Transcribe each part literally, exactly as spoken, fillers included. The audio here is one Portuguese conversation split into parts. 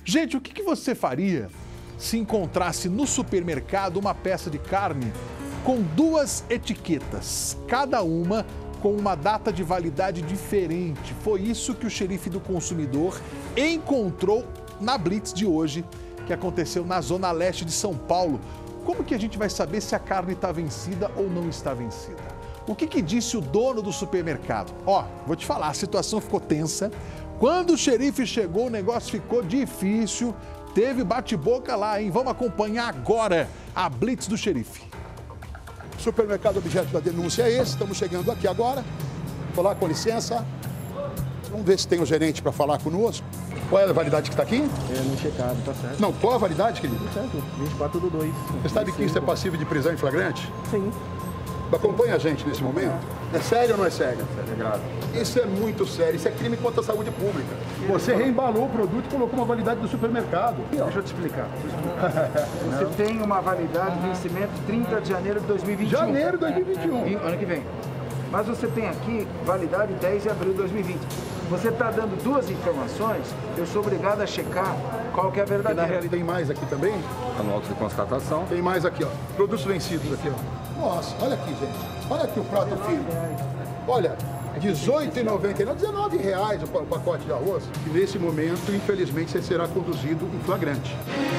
Gente, o que que você faria se encontrasse no supermercado uma peça de carne com duas etiquetas, cada uma com uma data de validade diferente? Foi isso que o xerife do consumidor encontrou na Blitz de hoje, que aconteceu na zona leste de São Paulo. Como que a gente vai saber se a carne está vencida ou não está vencida? O que que disse o dono do supermercado? Ó, vou te falar, a situação ficou tensa. Quando o xerife chegou, o negócio ficou difícil. Teve bate-boca lá, hein? Vamos acompanhar agora a Blitz do xerife. Supermercado objeto da denúncia é esse. Estamos chegando aqui agora. Vou lá, com licença. Vamos ver se tem o gerente para falar conosco. Qual é a validade que está aqui? É, não checado, tá certo. Não, qual a validade, querido? Tá certo, vinte e quatro do dois. Você sabe que isso é passivo de prisão em flagrante? Sim. Acompanha a gente nesse momento. É sério ou não é sério? É grave. Isso é muito sério. Isso é crime contra a saúde pública. Você reembalou o produto e colocou uma validade do supermercado. Deixa eu te explicar. Deixa eu explicar. Você tem uma validade de vencimento trinta de janeiro de dois mil e vinte e um. Janeiro de dois mil e vinte e um. E, ano que vem. Mas você tem aqui validade dez de abril de dois mil e vinte. Você está dando duas informações, eu sou obrigado a checar qual que é a verdadeira. Na realidade, tem mais aqui também? Está no auto de constatação. Tem mais aqui, ó. Produtos vencidos aqui, ó. Nossa, olha aqui, gente. Olha aqui o prato firme. Olha, dezoito reais e noventa e nove centavos, dezenove reais o pacote de arroz. E nesse momento, infelizmente, você será conduzido em flagrante.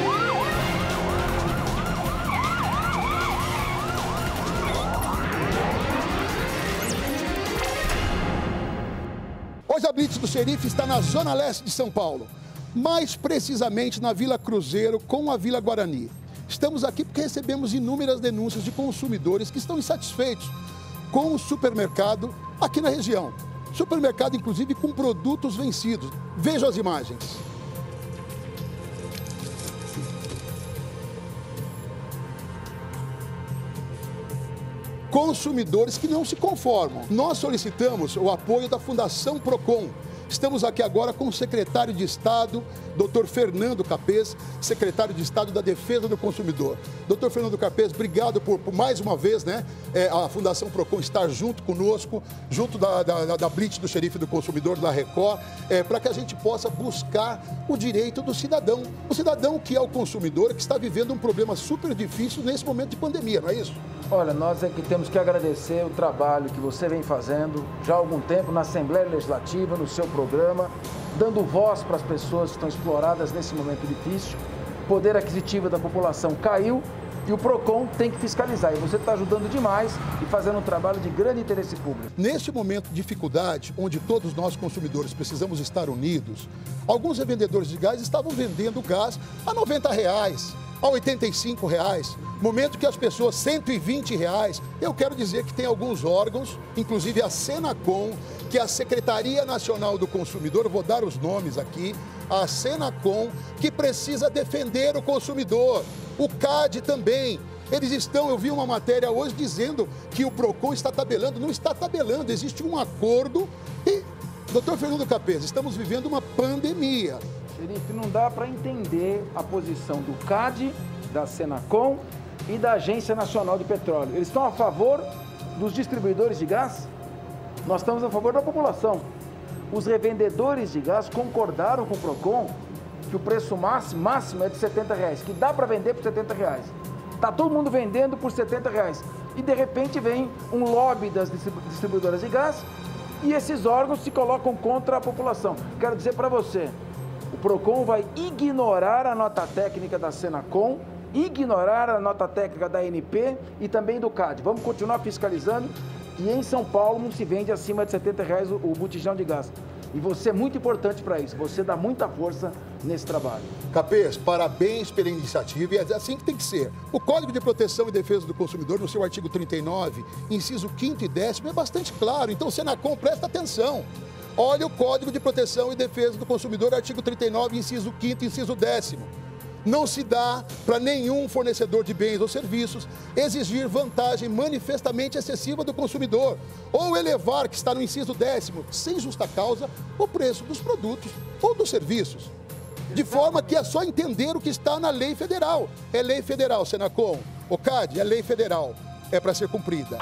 Hoje a Blitz do xerife está na zona leste de São Paulo, mais precisamente na Vila Cruzeiro com a Vila Guarani. Estamos aqui porque recebemos inúmeras denúncias de consumidores que estão insatisfeitos com o supermercado aqui na região. Supermercado, inclusive, com produtos vencidos. Vejam as imagens. Consumidores que não se conformam. Nós solicitamos o apoio da Fundação Procon. Estamos aqui agora com o secretário de Estado, doutor Fernando Capês, secretário de Estado da Defesa do Consumidor. doutor Fernando Capês, obrigado por, por mais uma vez, né, é, a Fundação Procon estar junto conosco, junto da, da, da Blitz do Xerife do Consumidor, da Record, é, para que a gente possa buscar o direito do cidadão. O cidadão que é o consumidor, que está vivendo um problema super difícil nesse momento de pandemia, não é isso? Olha, nós é que temos que agradecer o trabalho que você vem fazendo já há algum tempo na Assembleia Legislativa, no seu programa, dando voz para as pessoas que estão exploradas nesse momento difícil. O poder aquisitivo da população caiu e o PROCON tem que fiscalizar. E você está ajudando demais e fazendo um trabalho de grande interesse público. Neste momento de dificuldade, onde todos nós consumidores precisamos estar unidos, alguns revendedores de gás estavam vendendo gás a noventa reais. A oitenta e cinco reais, momento que as pessoas, cento e vinte reais. Eu quero dizer que tem alguns órgãos, inclusive a Senacom, que é a Secretaria Nacional do Consumidor, eu vou dar os nomes aqui, a Senacom, que precisa defender o consumidor. O C A D também. Eles estão, eu vi uma matéria hoje dizendo que o PROCON está tabelando. Não está tabelando, existe um acordo e, doutor Fernando Capês, estamos vivendo uma pandemia. Xerife, não dá para entender a posição do C A D, da Senacom e da Agência Nacional de Petróleo. Eles estão a favor dos distribuidores de gás? Nós estamos a favor da população. Os revendedores de gás concordaram com o PROCON que o preço máximo, máximo é de setenta reais, que dá para vender por setenta reais. Está todo mundo vendendo por setenta reais. E de repente vem um lobby das distribuidoras de gás e esses órgãos se colocam contra a população. Quero dizer para você, o PROCON vai ignorar a nota técnica da Senacom, ignorar a nota técnica da A N P e também do C A D. Vamos continuar fiscalizando e em São Paulo não se vende acima de setenta reais o, o botijão de gás. E você é muito importante para isso, você dá muita força nesse trabalho. Capês, parabéns pela iniciativa e é assim que tem que ser. O Código de Proteção e Defesa do Consumidor, no seu artigo trinta e nove, inciso quinto e décimo, é bastante claro. Então, Senacom, presta atenção. Olha o Código de Proteção e Defesa do Consumidor, artigo trinta e nove, inciso quinto e inciso décimo. Não se dá para nenhum fornecedor de bens ou serviços exigir vantagem manifestamente excessiva do consumidor ou elevar, que está no inciso décimo, sem justa causa, o preço dos produtos ou dos serviços. De forma que é só entender o que está na lei federal. É lei federal, Senacom. O C A D é lei federal. É para ser cumprida.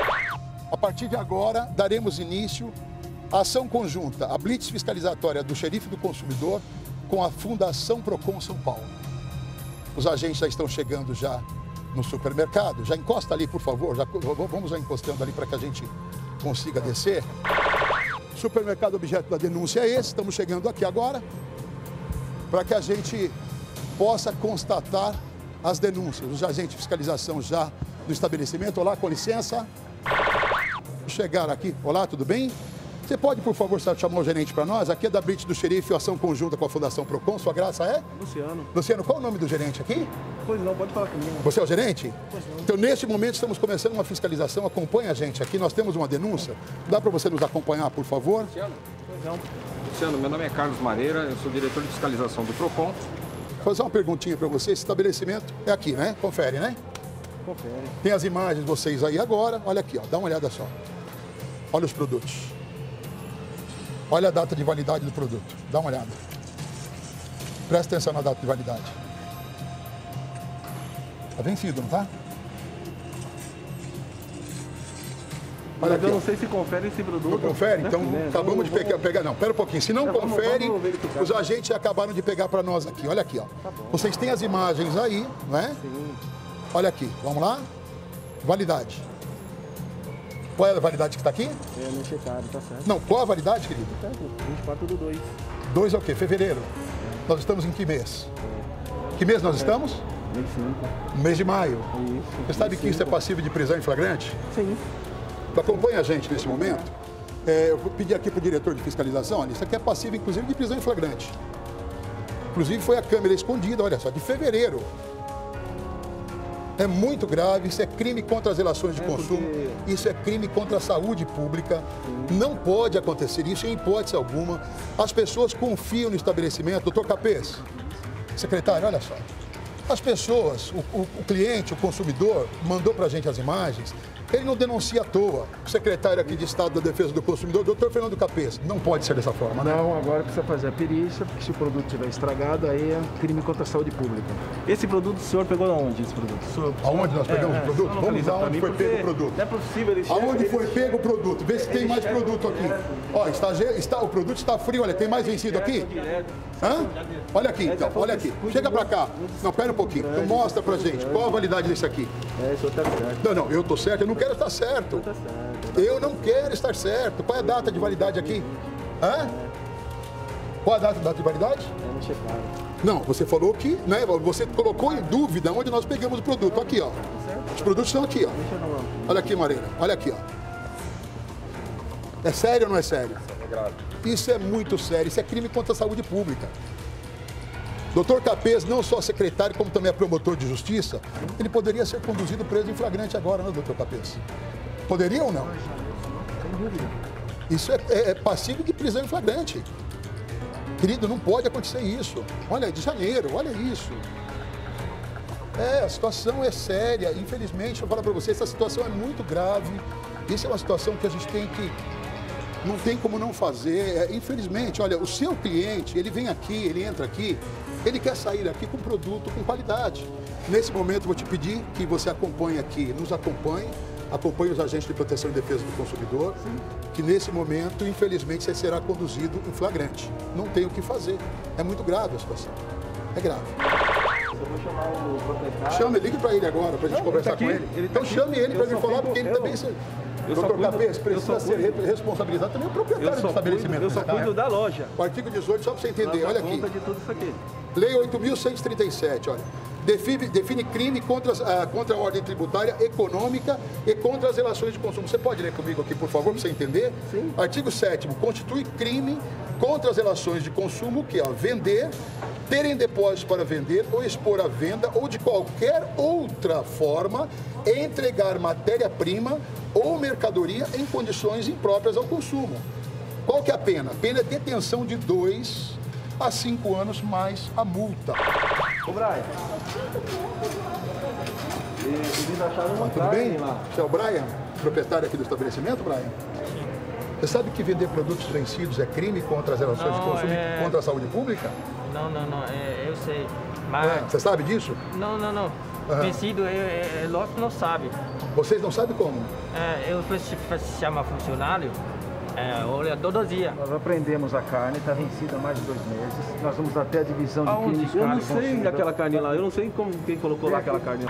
A partir de agora, daremos início à ação conjunta, a blitz fiscalizatória do Xerife do Consumidor, com a Fundação Procon São Paulo. Os agentes já estão chegando já no supermercado. Já encosta ali, por favor. Já, vamos já encostando ali para que a gente consiga descer. Supermercado objeto da denúncia é esse. Estamos chegando aqui agora para que a gente possa constatar as denúncias. Os agentes de fiscalização já do estabelecimento. Olá, com licença. Chegar aqui. Olá, tudo bem? Você pode, por favor, chamar o gerente para nós? Aqui é da Blitz do Xerife, ação conjunta com a Fundação Procon. Sua graça é? Luciano. Luciano, qual é o nome do gerente aqui? Pois não, pode falar comigo. Você é o gerente? Pois não. Então, neste momento, estamos começando uma fiscalização. Acompanha a gente aqui. Nós temos uma denúncia. Dá para você nos acompanhar, por favor? Luciano? Pois não. Luciano, meu nome é Carlos Mareira, eu sou diretor de fiscalização do Procon. Vou fazer uma perguntinha para você. Esse estabelecimento é aqui, né? Confere, né? Confere. Tem as imagens de vocês aí agora. Olha aqui, ó. Dá uma olhada só. Olha os produtos. Olha a data de validade do produto. Dá uma olhada. Presta atenção na data de validade. Está vencido, não está? Olha aqui, eu não sei se confere esse produto. Não confere? Né? Então, Né? acabamos vamos, de pegar, vamos... pegar. Não, pera um pouquinho. Se não Não, vamos- confere, vamos verificar. os agentes acabaram de pegar para nós aqui. Olha aqui, ó. Tá bom. Vocês têm as imagens aí, não é? Sim. Olha aqui. Vamos lá? Validade. Qual é a validade que está aqui? É, não checado, tá certo. Não, qual a validade, querido? Certo, vinte e quatro do dois. dois é o quê? Fevereiro. Nós estamos em que mês? Que mês nós estamos? vinte e cinco. No mês de maio. Isso. Você sabe que isso é passível de prisão em flagrante? Sim. Acompanha a gente nesse momento. É, eu vou pedir aqui para o diretor de fiscalização, olha, isso aqui é passível, inclusive, de prisão em flagrante. Inclusive, foi a câmera escondida, olha só, de fevereiro. É muito grave, isso é crime contra as relações de É, consumo, porque- isso é crime contra a saúde pública. Não pode acontecer isso em hipótese alguma. As pessoas confiam no estabelecimento. Doutor Capês, secretário, olha só. As pessoas, o, o- o cliente, o consumidor, mandou para a gente as imagens. Ele não denuncia à toa. O secretário aqui de Estado da Defesa do Consumidor, doutor Fernando Capês, não pode ser dessa forma, né? Não, agora precisa fazer a perícia, porque se o produto estiver estragado, aí é crime contra a saúde pública. Esse produto, o senhor pegou aonde, esse produto? O senhor... Aonde nós pegamos É, o é, produto? só Vamos localiza lá pra onde mim, foi porque pego o produto. Não é possível ele chegar- Aonde ele- foi pego o produto? Vê se tem mais chega produto aqui. direto. Ó, está, ge- está, o produto está frio, olha, tem mais vencido aqui? Direto. Hã? Olha aqui, então, olha aqui. Chega pra cá. Não, pera um pouquinho. Então mostra pra gente. Qual a validade desse aqui? É, o senhor tá certo. Não, não, eu tô certo, eu não quero estar certo. Tá certo. Eu não quero estar certo. Qual é a data de validade aqui? Hã? Qual a data, data de validade? É, não checaram. Não, você falou que, né, você colocou em dúvida onde nós pegamos o produto. Aqui, ó. Os produtos estão aqui, ó. Deixa eu não... Olha aqui, Mareira. Olha aqui, ó. É sério ou não é sério? É grave. Isso é muito sério. Isso é crime contra a saúde pública. doutor Capês, não só secretário, como também é promotor de justiça, ele poderia ser conduzido preso em flagrante agora, né, doutor Capês? Poderia ou não? Sem dúvida. Isso é, é, é passível de prisão em flagrante. Querido, não pode acontecer isso. Olha, de janeiro, olha isso. É, a situação é séria. Infelizmente, eu vou falar para você, essa situação é muito grave. Isso é uma situação que a gente tem que... Não tem como não fazer. É, infelizmente, olha, o seu cliente, ele vem aqui, ele entra aqui, ele quer sair aqui com produto com qualidade. Nesse momento, vou te pedir que você acompanhe aqui, nos acompanhe, acompanhe os agentes de proteção e defesa do consumidor, que nesse momento, infelizmente, você será conduzido em flagrante. Não tem o que fazer. É muito grave a situação. É grave. Eu vou chamar o proprietário. Chame, ligue para ele agora, para a gente Não, conversar ele tá com aqui, ele. ele tá Então aqui. chame ele Eu para ele só falar, cuido- porque ele eu- também... Se... eu só doutor cuido- Capês, eu precisa só ser cuido- re- responsabilizado também o Eu proprietário do só, estabelecimento. cuido, eu só né, cara? cuido da loja. O artigo dezoito, só para você entender, Ela olha dá aqui. conta de tudo isso aqui. Lei oito mil cento e trinta e sete, olha. Define, define crime contra, ah, contra a ordem tributária, econômica e contra as relações de consumo. Você pode ler comigo aqui, por favor, para você entender? Sim. Artigo sétimo. Constitui crime contra as relações de consumo o que é vender, ter em depósito para vender ou expor à venda ou de qualquer outra forma entregar matéria-prima ou mercadoria em condições impróprias ao consumo. Qual que é a pena? A pena é detenção de dois a cinco anos mais a multa. Ô, Brian. e- Eles acharam uma Tudo bem? carne lá. Você é o Brian, proprietário aqui do estabelecimento, Brian? Você sabe que vender produtos vencidos é crime contra as relações de Não, consumo e é- contra a saúde pública? Não, não, não, é, eu sei. Mas, Você sabe disso? não, não, não. Aham. Vencido, é, é, é lógico que não sabe. Vocês não sabem como? É, eu fui se- fui chamar funcionário, É, olha, todo dia. Nós apreendemos a carne, está vencida há mais de dois meses. Nós vamos até a divisão de Aonde? crimes de Eu carne não sei consumidor. daquela carne lá, eu não sei como quem colocou lá aquela carne.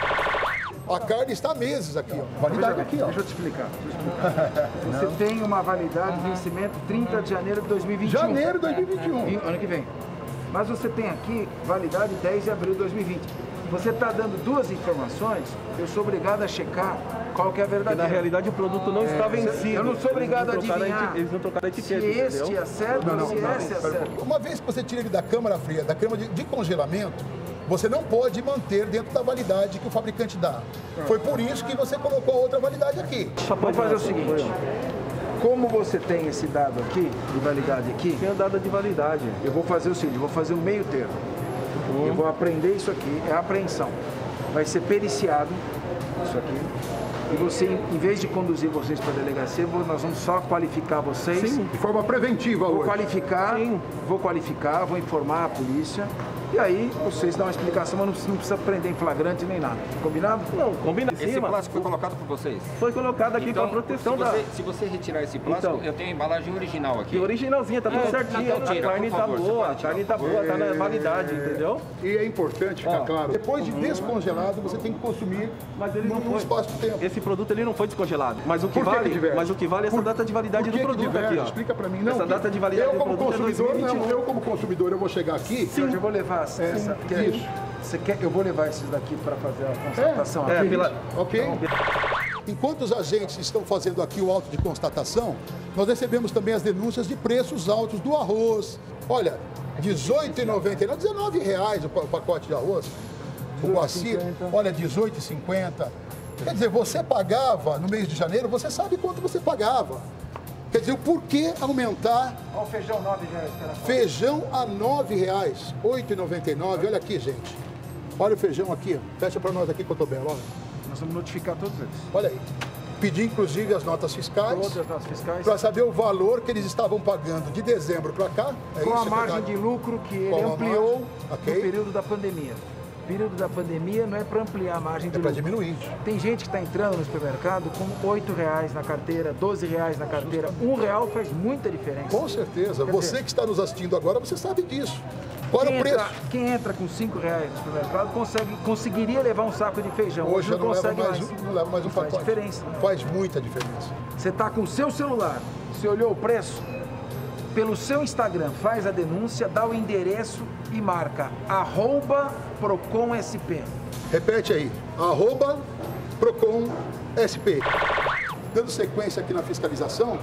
A carne está há meses aqui, ó. Validade aqui, ó. Deixa eu te explicar. Deixa eu explicar. Você tem uma validade de vencimento trinta de janeiro de dois mil e vinte e um. Janeiro de dois mil e vinte e um. E- Ano que vem. Mas você tem aqui validade dez de abril de dois mil e vinte. Você está dando duas informações, eu sou obrigado a checar qual que é a Porque verdadeira. na realidade o produto não está vencido. Eu não sou obrigado a Eles não trocaram adivinhar eti- Eles não trocaram a se etiqueta, este entendeu? é certo ou se esse é certo. Uma vez que você tira ele da câmara fria, da câmara de, de congelamento, você não pode manter dentro da validade que o fabricante dá. Foi por isso que você colocou a outra validade aqui. Vamos fazer o seguinte. Como você tem esse dado aqui, de validade aqui, Tem a data de validade. eu vou fazer o seguinte, eu vou fazer um meio termo. Eu vou apreender isso aqui, é a apreensão. Vai ser periciado isso aqui. E você, em vez de conduzir vocês para a delegacia, vou- nós vamos só qualificar vocês. Sim. De forma preventiva Vou hoje. qualificar, Sim. vou qualificar, vou informar a polícia. E aí vocês dão uma explicação, mas não precisa, não precisa prender em flagrante nem nada. Combinado? Não, combina em Esse cima. plástico foi colocado por vocês? Foi colocado aqui Então, para proteção se da... você, se você retirar esse plástico, Então. eu tenho a embalagem original aqui. Que originalzinha, tá tudo É, certinho. então tira, A carne por tá favor, você boa, a pode tirar, carne tá por boa, tá na validade, entendeu? E é importante ficar Ó. claro. Depois de descongelado, você tem que consumir Mas ele não num foi. espaço de tempo. Esse produto ele não foi descongelado. Mas o que Por que que vale, diverge? mas o que vale é essa Por- data de validade Por do que que produto diverge? aqui, ó. Explica pra mim. Não, Essa que- data de validade eu do como produto é consumidor, dois mil e vinte e um. não, eu como consumidor, eu vou chegar aqui. Jorge, eu vou levar essa. Sim, quer- isso. Você quer? Eu vou levar esses daqui para fazer a constatação. É, aqui. pela... Ok? Enquanto os agentes estão fazendo aqui o auto de constatação, nós recebemos também as denúncias de preços altos do arroz. Olha, dezoito reais e noventa e nove, dezenove reais o pa- o pacote de arroz. O Guaci, olha, dezoito reais e cinquenta. Quer dizer, você pagava no mês de janeiro, você sabe quanto você pagava. Quer dizer, o porquê aumentar Olha o feijão, nove reais. Cara. feijão a nove reais, oito reais e noventa e nove. Olha aqui, gente. Olha o feijão aqui, ó. Fecha para nós aqui, Cotobelo, olha. Nós vamos notificar todos eles. Olha aí. Pedir, inclusive, as notas fiscais Todas as notas fiscais. para saber o valor que eles estavam pagando de dezembro para cá. É Com a isso, margem secretário? de lucro que ele Com a ampliou margem, ok. no período da pandemia. O período da pandemia não é para ampliar a margem de É para lucro. diminuir. Tem gente que está entrando no supermercado com oito reais na carteira, doze reais na carteira. Um real faz muita diferença. Com certeza. Quer Você dizer, que está nos assistindo agora, você sabe disso. Qual Quem é o preço? entra, quem entra com cinco reais no supermercado consegue, conseguiria levar um saco de feijão. Hoje Hoje eu não não levo consegue mais, mais. um- não levo mais um Faz pacote. diferença. Faz muita diferença. Você está com o seu celular, você olhou o preço, pelo seu Instagram, faz a denúncia, dá o endereço e marca arroba Procon S P. Repete aí. Arroba Procon S P. Dando sequência aqui na fiscalização.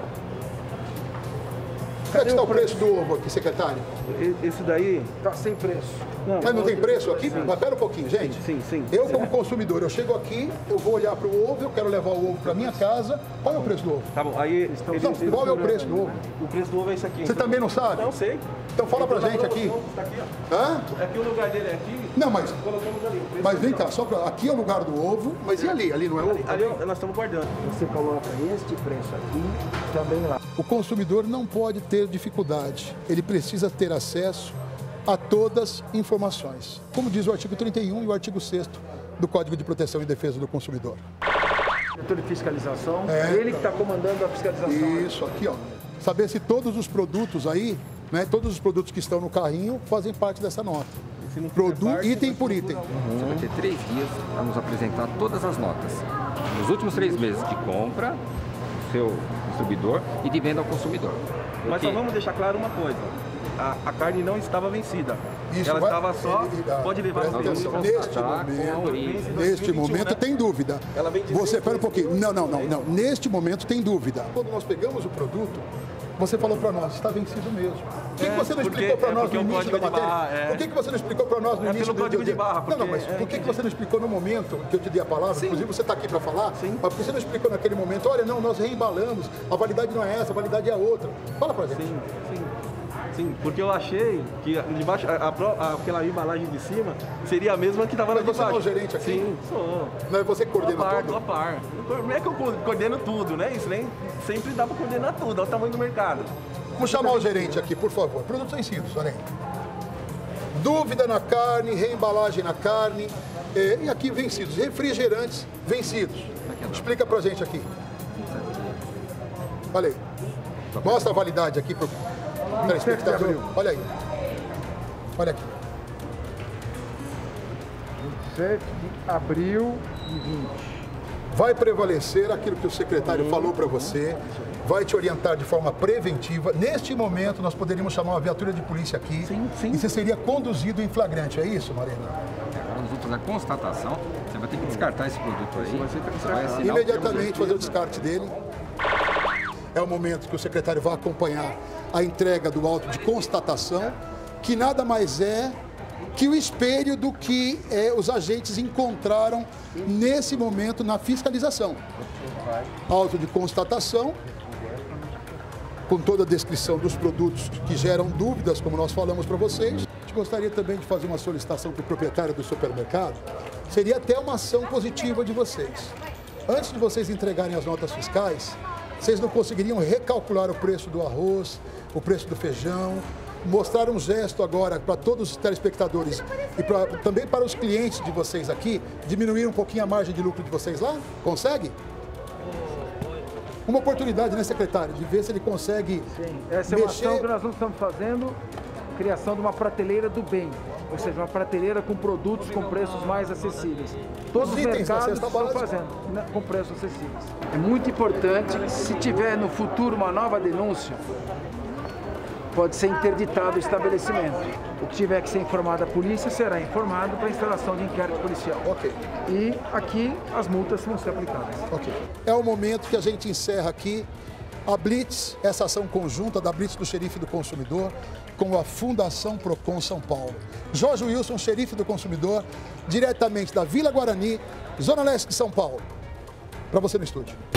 Como é que está o preço do ovo aqui, secretário? E- Esse daí... Tá sem preço. Mas não tem preço aqui? Mas pera um pouquinho, gente. Sim, sim. Eu, como consumidor, eu chego aqui, eu vou olhar para o ovo, eu quero levar o ovo para minha casa. Qual é o preço do ovo? Tá bom, aí... eles- Não, eles- qual é o preço do ovo? O preço do ovo é esse aqui. Você também não sabe? Não sei. Então fala pra gente aqui. Tá aqui, ó. Hã? Aqui o lugar dele é aqui. Não, mas, Colocamos ali. O preço mas vem cá, só pra, aqui é o lugar do ovo, mas e ali? Ali não é ovo? Ali nós estamos guardando. Você coloca este preço aqui, também lá. O consumidor não pode ter dificuldade. Ele precisa ter acesso a todas as informações. Como diz o artigo trinta e um e o artigo sexto do Código de Proteção e Defesa do Consumidor. Diretor de fiscalização, É. ele que está comandando a fiscalização. Isso, aqui, ó. Saber se todos os produtos aí, né, todos os produtos que estão no carrinho fazem parte dessa nota. Se não fizer Produto, parte, item por item. Você vai ter três dias para nos apresentar todas as notas. Nos últimos três meses de compra, do seu distribuidor e de venda ao consumidor. Mas Porque só vamos deixar claro uma coisa. A, a carne não estava vencida. Isso Ela vai- estava só... ele- ah, pode levar presta no atenção. tempo. Neste constatar com a momento, origem. Neste dois mil e vinte e um, momento né? tem dúvida. Ela vem de Você, dois pera um mil e vinte e pouquinho. Não, não, não, não. Neste momento tem dúvida. Quando nós pegamos o produto, você falou para nós, está vencido mesmo. Por que, É, que você não porque- explicou para é nós porque no o início da código de matéria? barra, é. Por que, que você não explicou para nós no É início pelo do código de barra, Não, não, porque mas é por que, que você não explicou no momento que eu te dei a palavra? Sim. Inclusive você está aqui para falar, Sim. mas por que você não explicou naquele momento? Olha, não, nós reembalamos, a validade não é essa, a validade é a outra. Fala para gente. Sim, sim. Sim, porque eu achei que de baixo, a, a, pró- aquela embalagem de cima seria a mesma que estava na Mas de você não é baixo. o gerente aqui? Sim, sou. Não é você que Tô a coordena par, tudo? tô a par. Não é que eu co- coordeno tudo, né? Isso nem sempre dá para coordenar tudo, olha o tamanho do mercado. Vou chamar o gerente aqui, por favor. Produtos vencidos, olha aí. Dúvida na carne, reembalagem na carne. eh, e aqui vencidos, refrigerantes vencidos. Explica pra gente aqui. Olha aí. Mostra a validade aqui para o telespectador. Olha aí. Olha aqui. vinte e sete de abril de vinte. Vai prevalecer aquilo que o secretário falou para você, vai te orientar de forma preventiva. Neste momento, nós poderíamos chamar uma viatura de polícia aqui Sim, sim. e você seria conduzido em flagrante, é isso, Marina? Agora nós vamos fazer a constatação, você vai ter que descartar esse produto aí. vai ser você descartado. vai assinar o Imediatamente termo de fazer o descarte dele. É o momento que o secretário vai acompanhar a entrega do auto de constatação, que nada mais é que o espelho do que é, os agentes encontraram nesse momento na fiscalização. Auto de constatação, com toda a descrição dos produtos que geram dúvidas, como nós falamos para vocês. A gente gostaria também de fazer uma solicitação para o proprietário do supermercado. Seria até uma ação positiva de vocês. Antes de vocês entregarem as notas fiscais, vocês não conseguiriam recalcular o preço do arroz, o preço do feijão, mostrar um gesto agora para todos os telespectadores e pra, também para os clientes de vocês aqui, diminuir um pouquinho a margem de lucro de vocês lá? Consegue? Uma oportunidade, né, secretário, de ver se ele consegue Sim, essa é uma mexer. ação que nós não estamos fazendo, criação de uma prateleira do bem, ou seja, uma prateleira com produtos com preços mais acessíveis. Todos os, Os itens da mercados cesta estão básica. fazendo, né, com preços acessíveis. É muito importante, se tiver no futuro uma nova denúncia, pode ser interditado o estabelecimento. O que tiver que ser informado à polícia será informado para a instalação de inquérito policial. Ok. E aqui as multas vão ser aplicadas. Ok. É o momento que a gente encerra aqui a Blitz, essa ação conjunta da Blitz do Xerife do Consumidor com a Fundação Procon São Paulo. Jorge Wilson, Xerife do Consumidor, diretamente da Vila Guarani, Zona Leste de São Paulo. Para você no estúdio.